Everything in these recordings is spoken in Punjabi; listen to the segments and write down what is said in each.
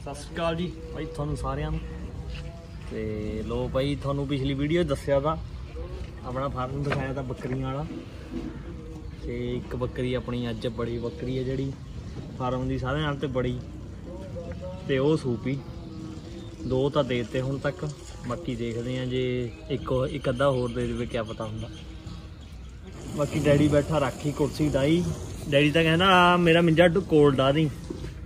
सत श्री अकाल जी भाई थानू सारिਆਂ ਨੂੰ ਤੇ ਲੋ भाई थानू पिछली वीडियो दस्या था अपना फार्म दिखाया था बकरियां वाला ते एक बकरी अपनी अज बड़ी बकरी है जिहड़ी फार्म की सारे नाल ते बड़ी ते वो सूपी दो तो देते हुण तक बाकी देखते हैं जे एक अद्धा होर दे देवे क्या पता हुंदा। बाकी डैडी बैठा राखी कुर्सी डाई डैडी तो कहना मेरा मिंजा कोल डा दी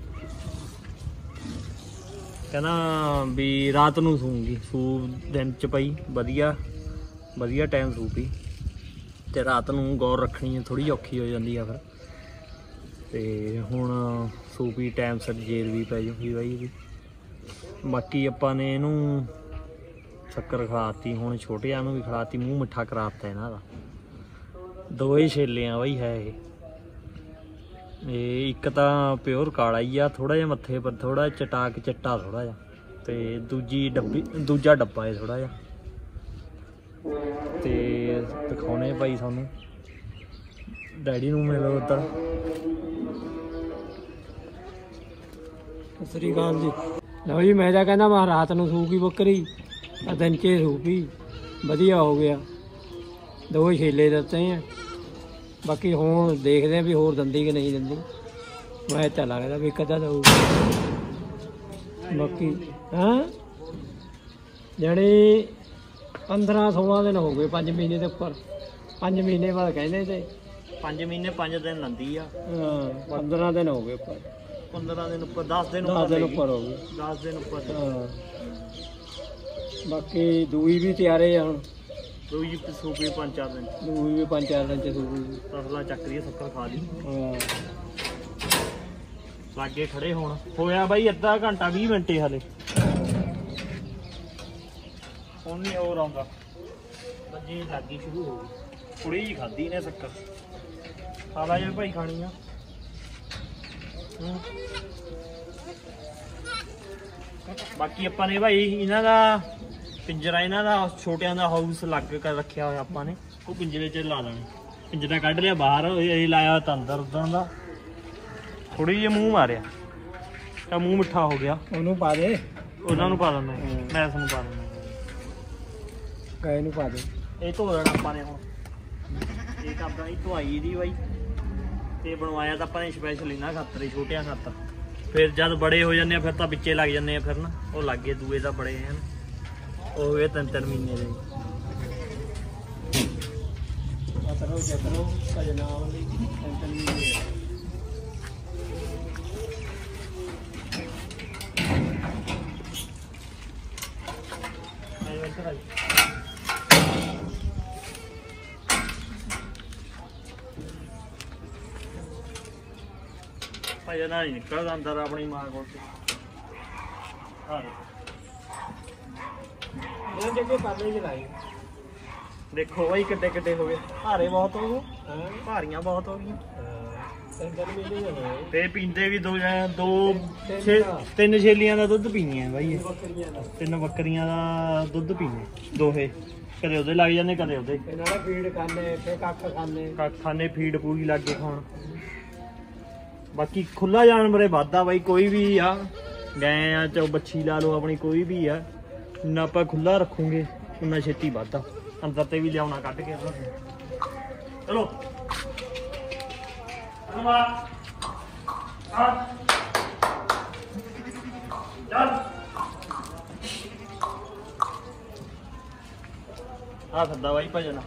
कहना भी रात नूं सूंगी सूप दिन च पई वधिया टाइम सूपी ते रात नूं गौर रखनी है थोड़ी औखी हो जाती है फिर ते हुण सूपी टाइम सिर जेर भी पै जूगी बाई भी। बाकी आपां ने इनू शक्कर खिलाती हुण छोटिया नूं भी खिलाती मूँह मिठा कराता इन्हां दा दो ही छेले आ बई है ये एक तो प्योर काला ही आ थोड़ा जिहा मत्थे पर थोड़ा चटाक चिट्टा थोड़ा जिहा ते दूजा डब्बा है थोड़ा जिहा ते दिखाने भाई सानू डैडी नूं मिलो उधर। सत श्री अकाल जी। लो जी मैं कहना मैं रात नूं सूकी बकरी दिन च सूपी वधिया हो गया दो छेले दिते हैं। बाकी हुण देखते हैं भी होर दिंदी कि नहीं दिंदी मैं चल लगता भी कदा दूगी। बाकी हाँ जानी 15-16 दिन हो गए 5 महीने के उपर 5 महीने बाद कहते थे 5 महीने 5 दिन लंदी आ। हाँ 15 दिन हो गए उपर 15 दिन उपर 10 दिन उपर हो गए 10 दिन उपर। हाँ बाकी दूई भी तैयारे आ हुण दूई सूपी 5-4 दिन दूई भी 5-4 दिन च सूपी तसला चक रही शक्कर खा ली। हाँ लागे खड़े होना होया भाई अद्धा घंटा 20 मिनट हाले हुण नहीं और आउंदा बजे लागी शुरू हो गई कुड़ी जी खाधी ने शक्कर खा ला जे भाई खानी आ। बाकी आपां ने भाई इन्हां दा पिंजरा इन्हां दा छोटियां दा हाउस लग कर रखिया होया आपां ने वो पिंजरे च ला लेने पिंजरा कढ़ लिया बाहर लाया तो अंदर उदां दा थोड़ी जी मूँह मारिया तो मूँह मिठा हो गया ਉਹਨੂੰ ਪਾ ਦੇ ਉਹਨਾਂ ਨੂੰ ਪਾ ਦਿੰਦਾ ਮੈਂ ਇਸ ਨੂੰ ਪਾ ਦਿੰਦਾ ਗਾਇ ਨੂੰ ਪਾ ਦੇ ਇਹ ਧੋ ਲੈਣਾ ਆਪਾਂ ਨੇ ਹੁਣ ਇਹ ਕਰਦਾ ਹੀ ਧੁਆਈ ਇਹਦੀ ਬਾਈ ਤੇ ਬਣਵਾਇਆ ਤਾਂ ਆਪਾਂ ਨੇ ਸਪੈਸ਼ਲ ਇਹਨਾਂ ਖਾਤਰ ਛੋਟਿਆਂ ਖਾਤਰ ਫਿਰ ਜਦ ਬੜੇ ਹੋ ਜਾਂਦੇ ਆ ਫਿਰ ਤਾਂ ਵਿੱਚੇ ਲੱਗ ਜਾਂਦੇ ਆ ਫਿਰ ਨਾ ਉਹ ਲੱਗੇ ਦੂਏ ਤਾਂ ਬੜੇ ਹਨ ਉਹ ਹੋਏ 3-3 ਮਹੀਨੇ ਦੇ ਜਤਰੋ ਭਜਨਾ ਵਾਲੀ 3 ਮਹੀਨੇ ਭਜਨਾ ਨਹੀਂ ਨਿਕਲਦਾ ਅੰਦਰ ਆਪਣੀ ਮਾਂ ਕੋਲ ਇਹ ਜੱਗੇ ਪਾਲੇ ਚਲਾਈ ਦੇਖੋ ਬਾਈ ਕਿੱਡੇ ਕਿੱਡੇ ਹੋ ਗਏ ਭਾਰੇ ਬਹੁਤ ਹੋ ਗਏ ਭਾਰੀਆਂ ਬਹੁਤ ਹੋ ਗਈਆਂ ਤੇ ਪੀਂਦੇ ਵੀ ਤਿੰਨ ਛੇਲੀਆਂ ਦਾ ਦੁੱਧ ਪੀਂਦੀਆਂ ਬਾਈ 3 ਬੱਕਰੀਆਂ ਦਾ ਦੁੱਧ ਪੀਂਦੇ ਦੋਹੇ ਕਦੇ ਉਹਦੇ ਲੱਗ ਜਾਂਦੇ ਕਦੇ ਉਹਦੇ ਫੀਡ ਖਾਣੇ ਤੇ ਕੱਖ ਖਾਣੇ ਫੀਡ ਪੂਰੀ ਲੱਗ ਕੇ ਖਾਣ। ਬਾਕੀ ਖੁੱਲਾ ਜਾਨਵਰ ਵਾਧਾ ਬਾਈ ਕੋਈ ਵੀ ਆ ਗਏ ਆ ਚਾਹੇ ਬੱਛੀ ਲਾ ਲਓ ਆਪਣੀ ਕੋਈ ਵੀ ਆ ਜਿੰਨਾ ਆਪਾਂ ਖੁੱਲਾ ਰੱਖੂਗੇ ਉਨਾ ਛੇਤੀ ਵਾਧਾ ਅੰਦਰ ਤੇ ਵੀ ਲਿਆਉਣਾ ਕੱਢ ਕੇ ਚਲੋ ਆ ਫਿਰਦਾ ਬਾਈ ਭਜਨਾ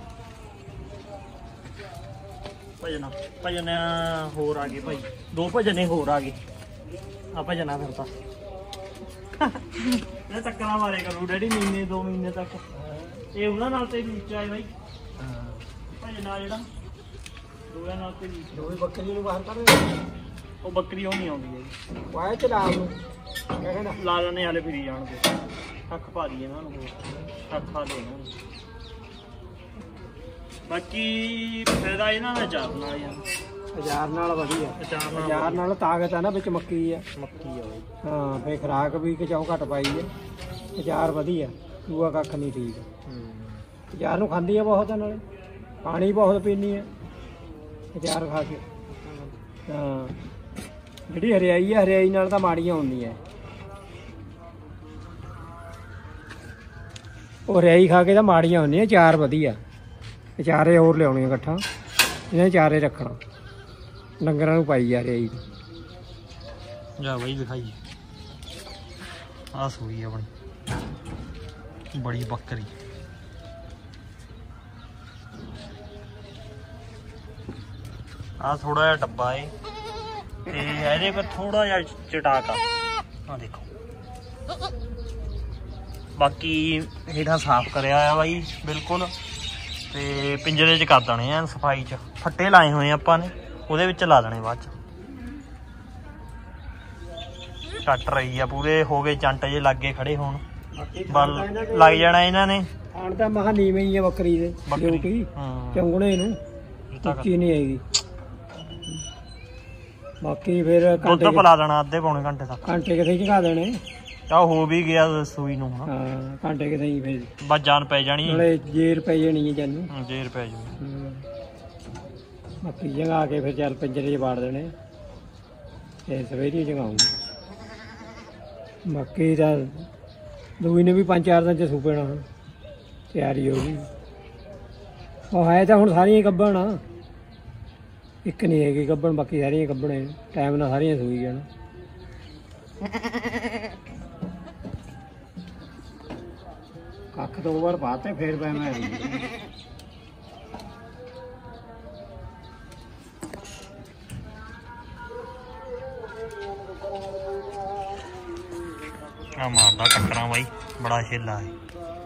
ਹੋਰ ਆ ਗਏ ਭਾਈ 2 ਭਜਨੇ ਹੋਰ ਆ ਗਏ ਆ ਭਜਨਾ ਫਿਰਦਾ ਇਹ ਟੱਕਰਾਂ ਮਾਰੇ ਕਰੂ ਡੈਡੀ ਮਹੀਨੇ 2 ਮਹੀਨੇ ਤੱਕ ਇਹ ਉਹਨਾਂ ਨਾਲ ਤੇ ਨੀਚਾ ਹੈ ਬਾਈ ਭਜਨਾ ਜਿਹੜਾ ਦੋਆਂ ਨਾਲ ਤੇ ਦੋਵੇਂ ਬੱਕਰੀ ਨੂੰ ਬਾਹਰ ਕਰ ਉਹ ਬੱਕਰੀ ਉਹ ਨਹੀਂ ਆਉਂਦੀ ਹੈ ਵਾਏ ਚਲਾ ਨੂੰ ਕਹਿੰਦਾ ਲਾ ਲੈਣੇ ਹਾਲੇ ਫਿਰੀ ਜਾਣਗੇ ਅੱਖ ਭਾਰੀ ਇਹਨਾਂ ਨੂੰ ਅੱਖਾਂ ਦੇ ਇਹਨਾਂ ਨੂੰ। ਬਾਕੀ ਫਾਇਦਾ ਇਹਨਾਂ ਦਾ ਚਾਰ ਨਾਲ ਯਾਰ ਅਚਾਰ ਨਾਲ ਵਧੀਆ ਅਚਾਰ ਨਾਲ ਤਾਕਤ ਆ ਨਾ ਵਿੱਚ ਮੱਕੀ ਆ ਮੱਕੀ ਆ ਬਾਈ ਹਾਂ ਫੇ ਖਰਾਕ ਵੀ ਕਿਚਾਉ ਘੱਟ ਪਾਈ ਹੈ ਅਚਾਰ ਵਧੀਆ ਦੂਆ ਕੱਖ ਨਹੀਂ ਠੀਕ ਅਚਾਰ ਨੂੰ ਖਾਂਦੀ ਆ ਬਹੁਤ ਨਾਲੇ ਪਾਣੀ ਬਹੁਤ ਪੀਂਦੀ ਆ ਅਚਾਰ ਖਾ ਕੇ हाँ जी हरियाई है हरियाई नाल तां माड़ियां होंदियां ਉਹ ਰਿਆਈ ਖਾ ਕੇ ਤਾਂ ਮਾੜੀਆਂ ਹੁੰਦੀਆਂ, ਚਾਰ ਵਧੀਆ। ਚਾਰੇ ਹੋਰ ਲਿਆਉਣੀਆਂ ਇਕੱਠਾ, ਇਹਨਾਂ ਚਾਰੇ ਰੱਖਣਾ, ਡੰਗਰਾਂ ਨੂੰ ਪਾਈ ਜਾ ਰਿਆਈ। ਜਾ ਬਾਈ ਦਿਖਾਈਏ, ਆਹ ਸੂਈ ਆਪਣੀ ਬੜੀ ਬੱਕਰੀ। ਆਹ ਥੋੜਾ ਜਿਹਾ ਡੱਬਾ ਏ ਤੇ ਇਹਦੇ ਪਰ ਥੋੜਾ ਜਿਹਾ ਚਟਾਕ ਆ ਦੇਖੋ। ਬਾਕੀ ਹੇਠਾਂ ਸਾਫ਼ ਕਰਿਆ ਆ ਬਾਈ ਬਿਲਕੁਲ, ਤੇ ਪਿੰਜਰੇ 'ਚ ਕਰ ਦੇਣੇ ਆ ਸਫਾਈ 'ਚ। ਫੱਟੇ ਲਾਏ ਹੋਏ ਆਪਾਂ ਨੇ, ਉਹਦੇ ਵਿੱਚ ਲਾ ਦੇਣੇ ਬਾਅਦ 'ਚ। ਕੱਟ ਰਹੀ ਆ, ਪੂਰੇ ਹੋ ਗਏ ਚੰਟ ਜੇ ਲੱਗੇ ਖੜੇ ਹੋਣ, ਬਲ ਲੱਗ ਜਾਣਾ ਇਹਨਾਂ ਨੇ। ਖਾਣ ਤਾਂ ਮਹਾ ਨੀਵੇਂ ਹੀ ਆ ਬੱਕਰੀ ਦੇ, ਕਿਉਂਕਿ ਚੌਂਗਣੇ ਨੂੰ ਉੱਚੀ ਨਹੀਂ ਹੈਗੀ। ਬਾਕੀ ਫਿਰ ਦੁੱਧ ਪਿਲਾ ਦੇਣਾ ਅੱਧੇ ਪੌਣੇ ਘੰਟੇ ਤੱਕ। ਘੰਟੇ ਕਿਥੇ ਝਕਾ ਦੇਣੇ, ਆਹ ਹੋ ਵੀ ਗਿਆ ਸੂਈ ਨੂੰ। ਹਾਂ ਘੰਟੇ ਕਿਥੇ ਹੀ ਫਿਰ ਬਸ ਜਾਨ ਪੈ ਜਾਣੀ, ਨਾਲੇ ਜੇਰ ਪੈ ਜਾਣੀ ਹੈ ਜਾਨੂੰ, ਜੇਰ ਪੈ ਜਾਣੀ। ਬਾਕੀ ਜਗਾ ਕੇ ਫਿਰ ਚੱਲ ਪਿੰਜਰੇ 'ਚ ਬਾੜ ਦੇਣੇ, ਤੇ ਸਵੇਰੇ ਜਗਾਉਂਗੇ। ਬਾਕੀ ਤਾਂ ਦੂਈ ਨੇ ਵੀ 5-4 ਦਿਨ 'ਚ ਸੂ ਪੈਣਾ, ਹੁਣ ਤਿਆਰੀ ਹੋ ਗਈ। ਉਹ ਹੈ ਤਾਂ ਹੁਣ ਸਾਰੀਆਂ ਹੀ ਗੱਭਣ ਆ, ਇੱਕ ਨਹੀਂ ਹੈਗੀ ਗੱਭਣ, ਬਾਕੀ ਸਾਰੀਆਂ ਗੱਭਣ। ਟਾਈਮ ਨਾਲ ਸਾਰੀਆਂ ਸੂਈ ਜਾਣ। ਕੱਖ 2 ਵਾਰ ਪਾਤੇ ਫੇਰ ਪੈ ਮੈਂ ਆ ਮਾਰਦਾ ਟੱਕਰਾਂ ਬਾਈ, ਬੜਾ ਛੇਲਾ ਹੈ।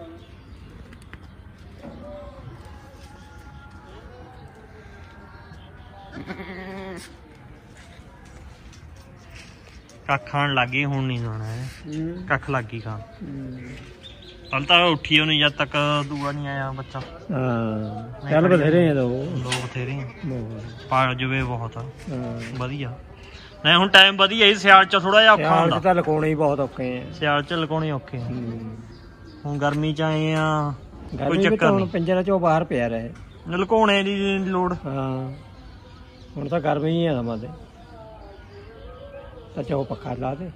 ਕੱਖ ਖਾਣ ਲੱਗੀ, ਹੁਣ ਨਹੀਂ ਸੋਣਾ ਹੈ, ਕੱਖ ਲੱਗੀ ਖਾਣ। ਕੱਲ ਤਾਂ ਉੱਠੀ ਉਹਨੇ ਜਦ ਤੱਕ ਦੂਆ ਨਹੀਂ ਆਇਆ ਬੱਚਾ। ਹਾਂ ਚੱਲ ਬਥੇਰੇ ਆ ਦੋ ਬਥੇਰੇ ਪਾ ਜਵੇ ਬਹੁਤ ਵਧੀਆ। ਨਹੀਂ ਹੁਣ ਟਾਈਮ ਵਧੀਆ ਹੀ, ਸਿਆਲ ਚ ਥੋੜਾ ਜਿਹਾ ਔਖਾ ਹੁੰਦਾ। ਤਾਂ ਲਕਾਉਣੇ ਹੀ ਬਹੁਤ ਔਖੇ ਆ, ਸਿਆਲ ਚ ਲਕਾਉਣੇ ਔਖੇ। ਹੁਣ ਗਰਮੀ ਚ ਆਏ ਆ, ਕੋਈ ਚੱਕਰ ਹੁਣ ਨਹੀਂ। ਪਿੰਜਰਾ ਚੋਂ ਬਾਹਰ ਪਿਆ ਰਹੇ, ਲਕਾਉਣੇ ਦੀ ਲੋੜ। ਹਾਂ ਹੁਣ ਤਾਂ ਗਰਮੀ ਹੀ ਆ ਸਮਾਂ ਤੇ, ਤਾਂ ਚੋ ਪੱਖਾ ਲਾ ਦੇ।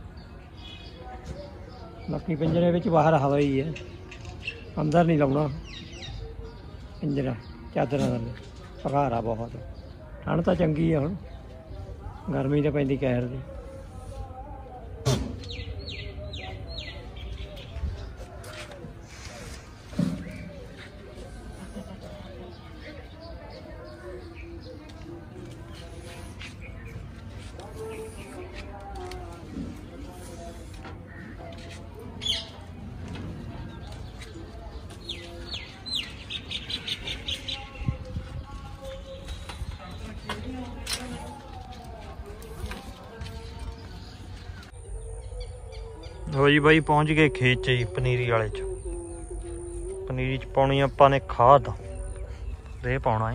ਬਾਕੀ ਪਿੰਜਰੇ ਵਿੱਚ ਬਾਹਰ ਹਵਾ ਹੀ ਹੈ, ਅੰਦਰ ਨਹੀਂ ਲਾਉਣਾ ਪਿੰਜਰਾ। ਚਾਦਰਾਂ ਥੱਲੇ ਪਖਾਰਾ ਬਹੁਤ, ਠੰਡ ਤਾਂ ਚੰਗੀ ਆ, ਹੁਣ ਗਰਮੀ ਤਾਂ ਪੈਂਦੀ ਕਹਿਰ ਦੀ। ਹੋ ਜੀ ਬਾਈ, ਪਹੁੰਚ ਗਏ ਖੇਤ 'ਚ ਜੀ, ਪਨੀਰੀ ਵਾਲੇ 'ਚ। ਪਨੀਰੀ 'ਚ ਪਾਉਣੀ ਆਪਾਂ ਨੇ ਖਾਦ, ਰੇ ਪਾਉਣਾ ਹੈ।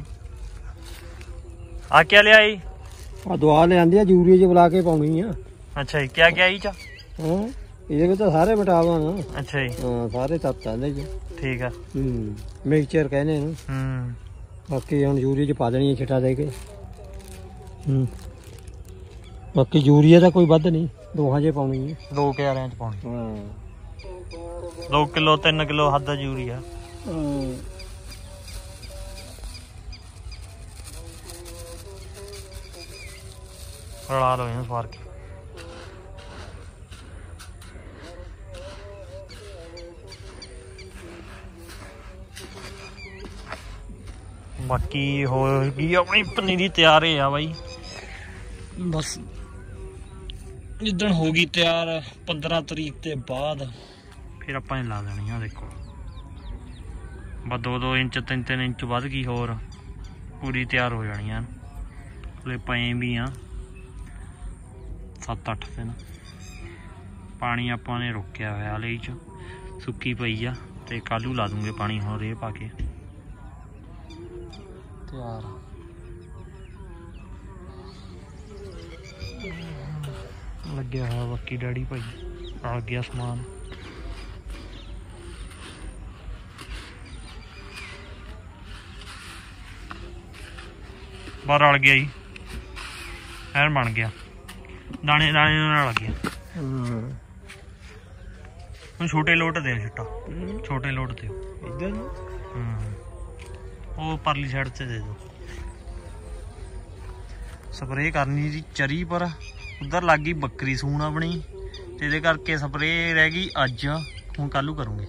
ਆ ਕਿਆ ਲਿਆ ਜੀ? ਆ ਦਵਾ ਲਿਆਂਦੀ ਆ, ਯੂਰੀਆ 'ਚ ਬੁਲਾ ਕੇ ਪਾਉਣੀ ਆ। ਅੱਛਾ ਜੀ, ਕਿਆ ਕਿਆ ਜੀ ਚ? ਹਾਂ ਇਹਦੇ ਵਿੱਚ ਤਾਂ ਸਾਰੇ ਵਿਟਾਮਿਨ ਆ। ਅੱਛਾ ਜੀ, ਹਾਂ ਸਾਰੇ ਤੱਤ ਆ ਇਹਦੇ 'ਚ। ਠੀਕ ਆ। ਮਿਕਸਚਰ ਕਹਿੰਦੇ ਇਹਨੂੰ। ਬਾਕੀ ਹੁਣ ਯੂਰੀਆ 'ਚ ਪਾ ਦੇਣੀ ਹੈ ਛਿੱਟਾ ਦੇ ਕੇ। ਬਾਕੀ ਯੂਰੀਆ ਦਾ ਕੋਈ ਵੱਧ ਨਹੀਂ, ਦੋਹਾਂ 'ਚ ਪਾਉਣੀ ਹੈ। 2 ਕਿਆਰਿਆਂ 'ਚ ਪਾਉਣੀ। ਹਾਂ 2 ਕਿਲੋ 3 ਕਿਲੋ ਹੱਦ ਯੂਰੀਆ। ਰਲਾ ਲਓ ਇਹਨੂੰ ਸਵਾਰ ਕੇ। ਬਾਕੀ ਹੋ ਗਈ ਆਪਣੀ ਪਨੀਰੀ ਤਿਆਰ ਆ ਬਾਈ, ਬਸ ਜਿੱਦਣ ਹੋ ਗਈ ਤਿਆਰ 15 ਤਰੀਕ ਤੇ ਬਾਅਦ ਫਿਰ ਆਪਾਂ ਨੇ ਲਾ ਦੇਣੀ ਆ। ਦੇਖੋ ਬਸ 2-2 ਇੰਚ 3-3 ਇੰਚ ਵੱਧ ਗਈ, ਹੋਰ ਪੂਰੀ ਤਿਆਰ ਹੋ ਜਾਣੀ ਆ। ਹਲੇ ਪਏ ਵੀ ਆ 7-8 ਦਿਨ। ਪਾਣੀ ਆਪਾਂ ਨੇ ਰੋਕਿਆ ਹੋਇਆ ਹਲੇ 'ਚ, ਸੁੱਕੀ ਪਈ ਆ, ਤੇ ਕੱਲ੍ਹ ਲਾ ਦੂੰਗੇ ਪਾਣੀ ਹੁਣ ਰੇਹ ਪਾ ਕੇ। ਤਿਆਰ ਲੱਗਿਆ ਹੋਇਆ ਬਾਕੀ ਡੈਡੀ ਭਾਈ, ਆ ਗਿਆ ਸਮਾਨ। ਬਾਹਰ ਰਲ ਗਿਆ ਜੀ, ਐਨ ਬਣ ਗਿਆ, ਦਾਣੇ ਦਾਣੇ ਨਾਲ ਲੱਗ ਗਿਆ। ਹੁਣ ਛੋਟੇ ਲੋਟ ਦਿਓ ਛਿੱਟਾ, ਛੋਟੇ ਲੋਟ ਦਿਓ ਇੱਧਰ ਨੂੰ। ਉਹ ਪਰਲੀ ਸਾਈਡ ਤੇ ਦੇ ਦਿਓ। ਸਪਰੇਅ ਕਰਨੀ ਜੀ ਚਰੀ ਪਰ, ਉਧਰ ਲੱਗ ਗਈ ਬੱਕਰੀ ਸੂਣ ਆਪਣੀ, ਤੇ ਇਹਦੇ ਕਰਕੇ ਸਪਰੇਅ ਰਹਿ ਗਈ ਅੱਜ, ਹੁਣ ਕੱਲ੍ਹ ਨੂੰ ਕਰੂੰਗੇ।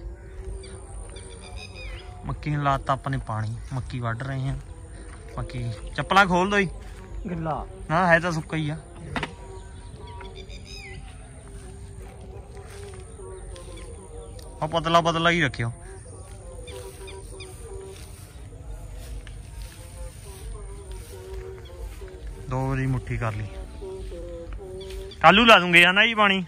ਮੱਕੀ ਨੂੰ ਲਾਤਾ ਆਪਾਂ ਨੇ ਪਾਣੀ, ਮੱਕੀ ਵੱਢ ਰਹੇ ਹਾਂ। ਮੱਕੀ ਚੱਪਲਾਂ ਖੋਲ ਦੋ ਜੀ, ਗਿੱਲਾ ਨਾ ਹੈ ਤਾਂ ਸੁੱਕਾ ਹੀ ਆ। ਆ ਪਤਲਾ ਪਤਲਾ ਹੀ ਰੱਖਿਓ। ਦੋ ਵਾਰੀ ਮੁੱਠੀ ਕਰ ਲਈ, ਕੱਲੂ ਲਾ ਦੂੰਗੇ ਹਨਾ ਜੀ ਪਾਣੀ।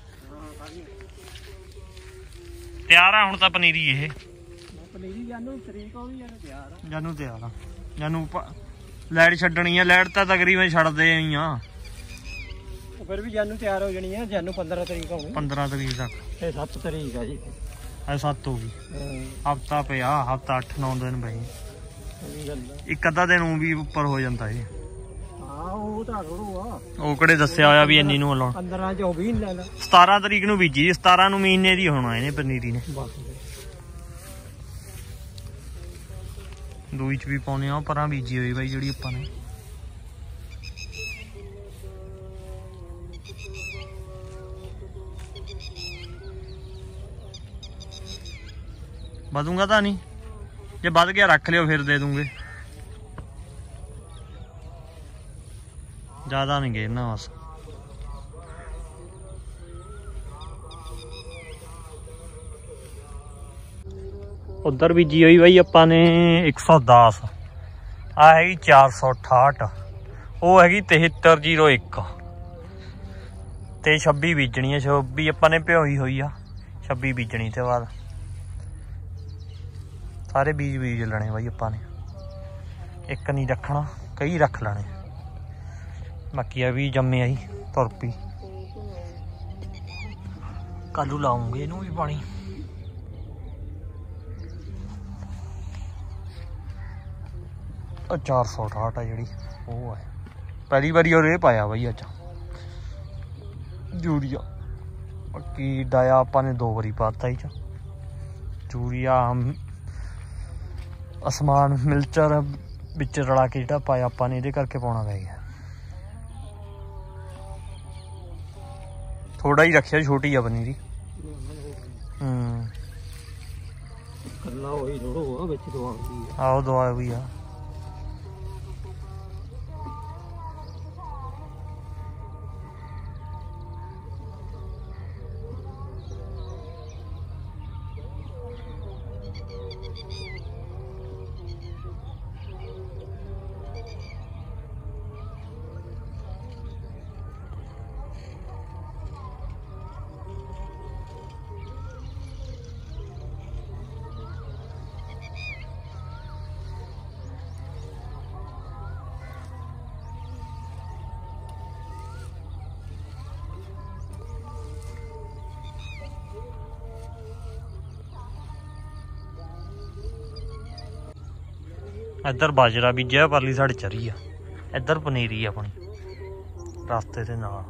ਤਿਆਰ ਆ ਹੁਣ ਤਾਂ ਪਨੀਰੀ ਇਹ, ਪਨੀਰੀ ਜਾਨੂੰ ਤਰੀਕ ਉਹ ਵੀ ਤਿਆਰ ਆ। ਜਾਨੂੰ ਤਿਆਰ ਆ, ਜਾਨੂੰ ਲਾਈਟ ਛੱਡਣੀ ਆ, ਲਾਈਟ ਤਾਂ ਤਕਰੀਬਨ ਛੱਡਦੇ ਹੀ ਆ। ਫਿਰ ਵੀ ਜਾਨੂੰ ਤਿਆਰ ਹੋ ਜਾਣੀ ਆ, ਜਾਨੂੰ 15 ਤਰੀਕ ਆਉਣੀ, 15 ਤਰੀਕ ਤੱਕ। ਇਹ 7 ਤਰੀਕ ਆ ਜੀ, ਇਹ 7 ਹੋ ਗਈ, ਹਫਤਾ ਪਿਆ, ਹਫਤਾ 8-9 ਦਿਨ ਪਏ। ਇੱਕ ਅੱਧਾ ਦਿਨ ਉਹ ਵੀ ਉੱਪਰ ਹੋ ਜਾਂਦਾ ਇਹ। ਹਾਂ ਉਹ ਤਾਂ ਥੋੜੂ ਆ, ਉਹ ਕਿਹੜੇ ਦੱਸਿਆ ਹੋਇਆ ਵੀ ਇੰਨੀ ਨੂੰ ਲਾਉਣਾ। 15 ਚ ਉਹ ਵੀ ਲੈ ਲਾ। 17 ਤਰੀਕ ਨੂੰ ਬੀਜੀ, 17 ਨੂੰ ਮਹੀਨੇ ਦੀ ਹੋਣਾ ਇਹਨੇ ਪਨੀਰੀ ਨੇ। ਦੂਈ ਚ ਵੀ ਪਾਉਣੇ ਆ, ਪਰਾਂ ਬੀਜੀ ਹੋਈ ਬਾਈ ਜਿਹੜੀ ਆਪਾਂ ਨੇ। ਵਧੂਗਾ ਤਾਂ ਨਹੀਂ, ਜੇ ਵੱਧ ਗਿਆ ਰੱਖ ਲਿਓ ਫਿਰ ਦੇ ਦੂੰਗੇ, ਜ਼ਿਆਦਾ ਨਹੀਂ ਗੇਰਨਾ ਬਸ। ਉਧਰ ਬੀਜੀ ਹੋਈ ਬਾਈ ਆਪਾਂ ਨੇ 110, ਆ ਹੈਗੀ 468, ਉਹ ਹੈਗੀ 7301 ਤੇ 26 ਬੀਜਣੀ ਹੈ। 26 ਆਪਾਂ ਨੇ ਭਿਓਈ ਹੋਈ ਆ, 26 ਬੀਜਣੀ ਤੇ ਬਾਅਦ ਸਾਰੇ ਬੀਜ ਲੈਣੇ ਬਾਈ ਆਪਾਂ ਨੇ, ਇੱਕ ਨਹੀਂ ਰੱਖਣਾ, ਕਈ ਰੱਖ ਲੈਣੇ। ਬਾਕੀ ਆ ਵੀ ਜੰਮਿਆ ਹੀ ਤੁਰ ਪਈ, ਕੱਲੂ ਲਾਉਂਗੇ ਇਹਨੂੰ ਵੀ ਪਾਣੀ। ਉਹ 468 ਆ ਜਿਹੜੀ, ਉਹ ਹੈ ਪਹਿਲੀ ਵਾਰੀ ਉਹ ਰੇ ਪਾਇਆ ਬਾਈ ਅੱਜ, ਯੂਰੀਆ। ਬਾਕੀ ਡਾਇਆ ਆਪਾਂ ਨੇ 2 ਵਾਰੀ ਪਾਤਾ ਹੀ, ਯੂਰੀਆ ਅਸਮਾਨ ਮਿਲਚਰ ਵਿੱਚ ਰਲਾ ਕੇ ਜਿਹੜਾ ਪਾਇਆ ਆਪਾਂ ਨੇ, ਇਹਦੇ ਕਰਕੇ ਪਾਉਣਾ ਪੈ ਗਿਆ। ਥੋੜਾ ਹੀ ਰੱਖਿਆ, ਛੋਟੀ ਆ ਪਨੀਰੀ। ਕੱਲਾ ਉਹੀ ਥੋੜੋ ਵਿੱਚ ਦਵਾ ਦੀ ਆ। ਆਹੋ ਦਵਾ ਵੀ ਆ। ਇੱਧਰ ਬਾਜਰਾ ਬੀਜਿਆ, ਪਰਲੀ ਸਾਈਡ ਚਰੀ ਆ, ਇੱਧਰ ਪਨੀਰੀ ਆਪਣੀ ਰਸਤੇ ਦੇ ਨਾਲ।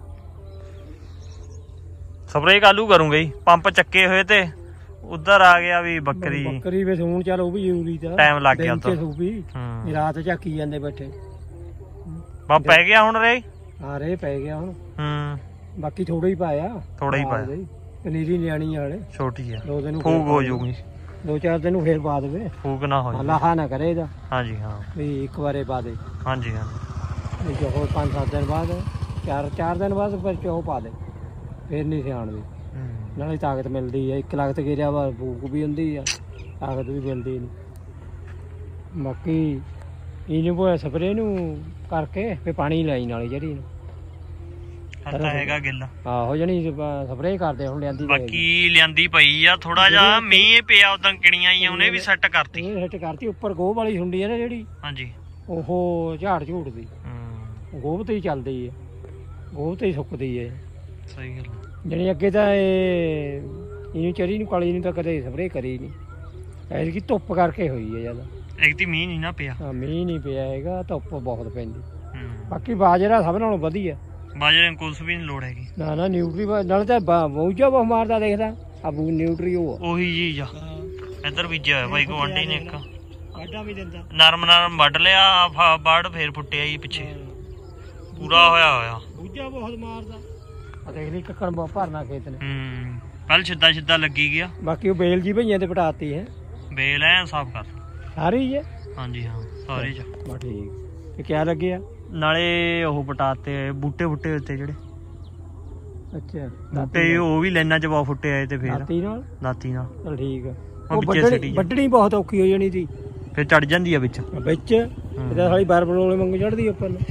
ਸਪਰੇਅ ਕਾਲੂ ਕਰੂੰਗੇ ਜੀ, ਪੰਪ ਚੱਕੇ ਹੋਏ ਤੇ ਉਧਰ ਆ ਗਿਆ ਵੀ ਬੱਕਰੀ ਵੇ ਸੂਣ, ਚੱਲ ਉਹ ਵੀ ਜ਼ਰੂਰੀ ਤਾਂ ਟਾਈਮ ਲੱਗ ਗਿਆ ਉਧਰ। ਰਾਤ ਝਾਕੀ ਜਾਂਦੇ ਬੈਠੇ, ਬਾ ਪੈ ਗਿਆ ਹੁਣ ਰੇ। ਹਾਂ ਰੇ ਪੈ ਗਿਆ ਹੁਣ। ਬਾਕੀ ਥੋੜਾ ਹੀ ਪਾਇਆ, ਥੋੜਾ ਹੀ ਪਾਇਆ, ਪਨੀਰੀ ਲਿਆਣੀ ਹਾਲੇ ਛੋਟੀ ਆ, 2 ਦਿਨ ਫੂਕ ਹੋ ਜਾਊਗੀ, 2-4 ਦਿਨ ਨੂੰ ਫੇਰ ਪਾ ਦੇਵੇ, ਫੂਕ ਨਾ ਹੋ ਜਾਵੇ, ਲਾਹਾ ਨਾ ਕਰੇ ਇਹਦਾ। ਹਾਂਜੀ ਹਾਂ, ਵੀ ਇੱਕ ਵਾਰੇ ਪਾ ਦੇ। ਹਾਂਜੀ ਹਾਂ, ਜੋ ਹੋਰ 5-7 ਦਿਨ ਬਾਅਦ, 4 ਦਿਨ ਬਾਅਦ ਫਿਰ ਚੋਂ ਪਾ ਦੇ, ਫੇਰ ਨਹੀਂ ਸਿਆਣਦੀ। ਨਾਲੇ ਤਾਕਤ ਮਿਲਦੀ ਹੈ, 1 ਲੱਖ ਤੇ ਗਿਰਿਆ ਵਾ, ਭੂਕ ਵੀ ਹੁੰਦੀ ਆ, ਤਾਕਤ ਵੀ ਮਿਲਦੀ ਨਹੀਂ। ਬਾਕੀ ਇਹਨੂੰ ਸਪਰੇਅ ਨੂੰ ਕਰਕੇ ਫੇ ਪਾਣੀ ਲਾਈ ਨਾਲੇ ਜਿਹੜੀ ਨੂੰ ਹੈਗਾ ਗਿੱਲ। ਆਹੋ ਜਣੀ ਸਪਰੇਅ ਕਰਦੇ ਹੁਣ ਲਿਆਂਦੀ। ਬਾਕੀ ਲਿਆਂਦੀ ਪਈ ਆ, ਥੋੜਾ ਜਿਹਾ ਮੀਂਹ ਪਿਆ ਉਦੋਂ ਕਿਣੀਆਂ ਹੀ ਉਹਨੇ ਵੀ ਸੈੱਟ ਕਰਤੀ। ਸੈੱਟ ਕਰਤੀ, ਉੱਪਰ ਗੋਹ ਵਾਲੀ ਹੁੰਦੀ ਹੈ ਨਾ ਜਿਹੜੀ, ਹਾਂਜੀ, ਉਹ ਝਾੜ ਝੂੜਦੀ, ਗੋਹ ਤੇ ਹੀ ਚੱਲਦੀ ਹੈ, ਗੋਹ ਤੇ ਹੀ ਸੁੱਕਦੀ ਹੈ। ਸਹੀ ਗੱਲ। ਜਣੀ ਅੱਗੇ ਤਾਂ ਇਹਨੂੰ ਚਰੀ ਨੂੰ ਕਾਲੀ ਨੂੰ ਤਾਂ ਕਦੇ ਸਪਰੇਅ ਕਰੀ ਨਹੀਂ, ਐਤਕੀ ਧੁੱਪ ਕਰਕੇ ਹੋਈ ਹੈ ਜ਼ਿਆਦਾ। ਐਤਕੀ ਮੀਂਹ ਨਹੀਂ ਨਾ ਪਿਆ। ਮੀਂਹ ਨਹੀਂ ਪਿਆ ਹੈਗਾ, ਧੁੱਪ ਬਹੁਤ ਪੈਂਦੀ। ਬਾਕੀ ਬਾਜਰਾ ਸਭ ਨਾਲੋਂ ਵਧੀਆ, ਬਾਜਰੇ ਨੂੰ ਕੁਛ ਵੀ ਨਹੀਂ ਲੋੜ ਹੈਗੀ। ਨਾ ਨਿਊਟਰੀ ਨਾਲ ਤਾਂ ਮੌਜਾ ਬਹੁਤ ਮਾਰਦਾ ਦੇਖਦਾ। ਅਬੂ ਨਿਊਟਰੀਓ ਆ ਉਹੀ ਚੀਜ਼ ਆ ਇੱਧਰ ਬੀਜਿਆ ਹੋਇਆ ਬਾਈ ਗੁਆਂਢੀ ਨੇ ਇੱਕ ਵਾਢਾ ਵੀ ਦਿੰਦਾ ਨਰਮ ਵੱਢ ਲਿਆ ਵੱਢ ਫੇਰ ਫੁੱਟਿਆ ਜੀ ਪਿੱਛੇ ਪੂਰਾ ਹੋਇਆ ਬੂਝਾ ਬਹੁਤ ਮਾਰਦਾ ਆ ਦੇਖ ਲਈ ਕੱਕੜ ਬਹੁਤ ਭਰਨਾ ਖੇਤ ਨੇ ਕੱਲ ਸਿੱਧਾ ਲੱਗੀ ਗਿਆ ਬਾਕੀ ਉਹ ਬੇਲ ਜੀ ਭਈਆਂ ਤੇ ਪਟਾਤੀ ਹੈ ਬੇਲ ਐ ਸਾਫ਼ ਕਰ ਸਾਰੀ ਹੈ ਹਾਂਜੀ ਹਾਂ ਸਾਰੀ ਚ ਬਾ ਠੀਕ ਤੇ ਕਿਆ ਲੱਗਿਆ ਨਾਲੇ ਉਹ ਪਟਾਤੇ ਬੂਟੇ ਉੱਤੇ ਜਿਹੜੇ ਅੱਛਾ ਬੂਟੇ ਉਹ ਵੀ ਲੈਣਾ ਚ ਬਹੁਤ ਫੁੱਟੇ ਆਏ ਤੇ ਫੇਰ ਦਾਤੀ ਨਾਲ ਚਲ ਠੀਕ ਆ ਉਹ ਵੱਢਣੀ ਬਹੁਤ ਔਖੀ ਹੋ ਜਾਣੀ ਸੀ ਫੇਰ ਚੜ ਜਾਂਦੀ ਆ ਵਿੱਚ ਇਹਦਾ ਸਾਲੀ ਬਰਬਲੋਲੇ ਵਾਂਗੂ ਚੜਦੀ ਉੱਪਰ ਨੂੰ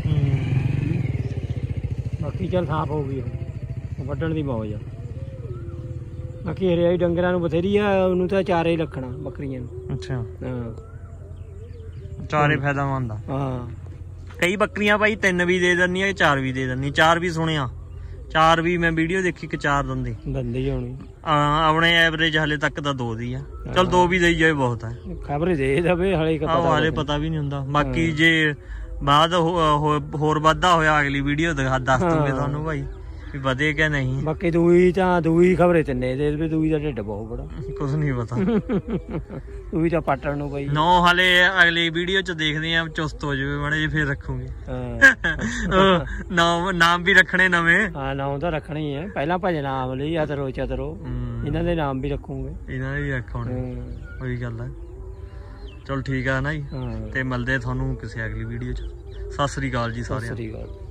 ਬਾਕੀ ਚੱਲ ਸਾਫ਼ ਹੋ ਗਈ ਹੁਣ ਵੱਢਣ ਦੀ ਮੌਜ ਆ ਬਾਕੀ ਹਰਿਆਈ ਡੰਗਰਾਂ ਨੂੰ ਬਥੇਰੀ ਆ ਉਹਨੂੰ ਤਾਂ ਚਾਰੇ ਹੀ ਰੱਖਣਾ ਬੱਕਰੀਆਂ ਨੂੰ ਅੱਛਾ ਹਾਂ ਚਾਰੇ ਫਾਇਦਾਮੰਦ ਆ ਹਾਂ ਕਈ ਬੱਕਰੀਆਂ ਭਾਈ 3 ਵੀ ਦੇ ਦਿੰਦੀਆਂ 4 ਵੀ ਦੇ ਦਿੰਦੀ 4 ਵੀ ਸੁਣਿਆ 4 ਵੀ ਮੈਂ ਵੀਡੀਓ ਦੇਖੀ ਕਿ 4 ਦਿੰਦੀ ਹੋਣੀ ਆਪਣੇ ਐਵਰੇਜ ਹਲੇ ਤੱਕ ਤਾਂ 2 ਦੀ ਆ ਚਲ 2 ਵੀ ਦੇਈ ਜਾਏ ਬਹੁਤ ਹੈ ਖਬਰ ਦੇ ਦਵੇ ਹਲੇ ਪਤਾ ਵੀ ਨਹੀਂ ਹੁੰਦਾ ਬਾਕੀ ਜੇ ਬਾਅਦ ਹੋਰ ਵਾਧਾ ਹੋਇਆ ਅਗਲੀ ਵੀਡੀਓ ਦੱਸ ਦੂੰਗੇ ਤੁਹਾਨੂੰ ਭਾਈ ਵੀ ਵਧੇ ਕਿ ਨਹੀਂ ਬਾਕੀ ਦੂਈ ਖਬਰੇ ਤਿੰਨੇ ਦੇ ਵੀ ਦੂਈ ਦਾ ਢਿੱਡ ਬਹੁਤ ਬੜਾ ਕੁਝ ਨਹੀਂ ਪਤਾ ਦੂਈ ਤਾਂ ਪਾਟਣ ਨੂੰ ਪਈ ਨੋ ਹਲੇ ਅਗਲੀ ਵੀਡੀਓ ਚ ਦੇਖਦੇ ਆ ਚੁਸਤ ਹੋ ਜਾਵੇ ਮਾੜੇ ਜੇ ਫੇਰ ਰੱਖੂਗੇ ਨਾਮ ਵੀ ਰੱਖਣੇ ਨਵੇਂ ਹਾਂ ਨਾਮ ਤਾਂ ਰੱਖਣੇ ਹੀ ਆ ਪਹਿਲਾਂ ਭਜਨ ਨਾਮ ਲਈ ਅਤਰੋ ਚਤਰੋ ਇਹਨਾਂ ਦੇ ਨਾਮ ਵੀ ਰੱਖੂਗੇ ਇਹਨਾਂ ਦੇ ਵੀ ਰੱਖਣੇ ਉਹੀ ਗੱਲ ਹੈ ਚਲ ਠੀਕ ਆ ਨਾ ਜੀ ਤੇ ਮਿਲਦੇ ਤੁਹਾਨੂੰ ਕਿਸੇ ਅਗਲੀ ਵੀਡੀਓ ਚ ਸਤਿ ਸ੍ਰੀ ਅਕਾਲ ਜੀ ਸਾਰਿਆਂ ਨੂੰ।